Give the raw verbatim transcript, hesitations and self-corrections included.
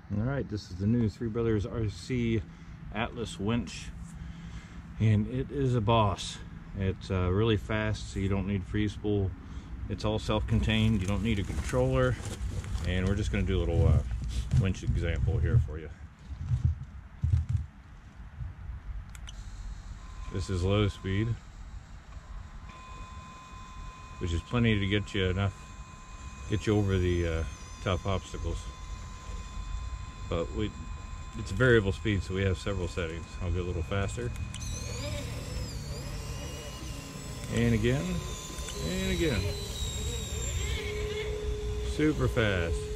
All right, this is the new three brothers R C Atlas winch, and it is a boss. It's uh, really fast, so you don't need free spool. It's all self-contained. You don't need a controller, and we're just going to do a little uh, winch example here for you. This is low speed, which is plenty to get you enough, get you over the uh, tough obstacles. But we, it's a variable speed, so we have several settings. I'll go a little faster. And again, and again. Super fast.